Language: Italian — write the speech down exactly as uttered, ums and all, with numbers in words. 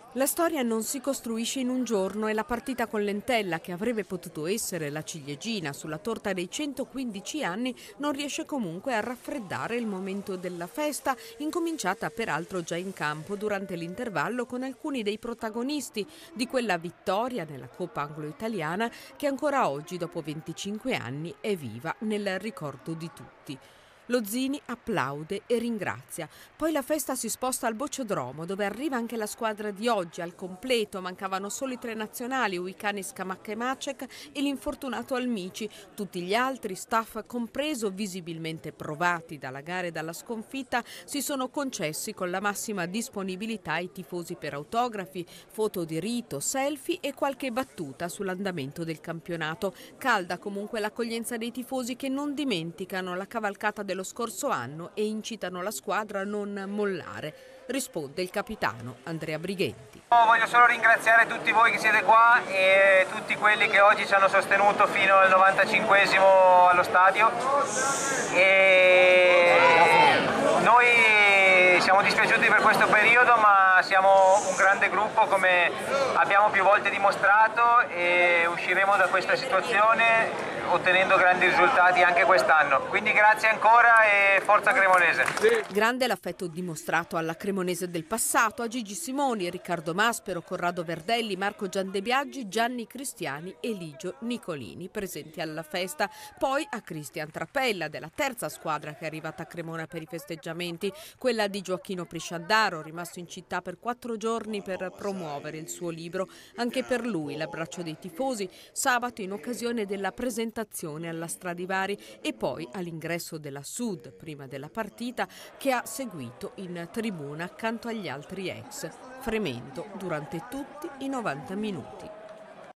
La storia non si costruisce in un giorno e la partita con l'entella, che avrebbe potuto essere la ciliegina sulla torta dei centoquindici anni, non riesce comunque a raffreddare il momento della festa, incominciata peraltro già in campo durante l'intervallo con alcuni dei protagonisti di quella vittoria nella Coppa Anglo-Italiana che ancora oggi, dopo venticinque anni, è viva nel ricordo di tutti. Lo Zini applaude e ringrazia. Poi la festa si sposta al Bocciodromo, dove arriva anche la squadra di oggi al completo. Mancavano solo i tre nazionali, Uicani, Scamacca e Macek, e l'infortunato Almici. Tutti gli altri, staff compreso, visibilmente provati dalla gara e dalla sconfitta, si sono concessi con la massima disponibilità ai tifosi per autografi, foto di rito, selfie e qualche battuta sull'andamento del campionato. Calda comunque l'accoglienza dei tifosi, che non dimenticano la cavalcata dello scorso anno e incitano la squadra a non mollare. Risponde il capitano Andrea Brighenti. Voglio solo ringraziare tutti voi che siete qua e tutti quelli che oggi ci hanno sostenuto fino al novantacinquesimo allo stadio. E noi siamo dispiaciuti per questo periodo, ma siamo un grande gruppo, come abbiamo più volte dimostrato, e usciremo da questa situazione ottenendo grandi risultati anche quest'anno. Quindi grazie ancora e forza Cremonese. Grande l'affetto dimostrato alla Cremonese del passato, a Gigi Simoni, Riccardo Maspero, Corrado Verdelli, Marco Giandebiaggi, Gianni Cristiani e Ligio Nicolini, presenti alla festa. Poi a Cristian Trappella, della terza squadra che è arrivata a Cremona per i festeggiamenti, quella di Gioacchino Prisciandaro, rimasto in città per quattro giorni per promuovere il suo libro. Anche per lui l'abbraccio dei tifosi sabato in occasione della presentazione alla Stradivari, e poi all'ingresso della Sud prima della partita, che ha seguito in tribuna accanto agli altri ex, fremendo durante tutti i novanta minuti.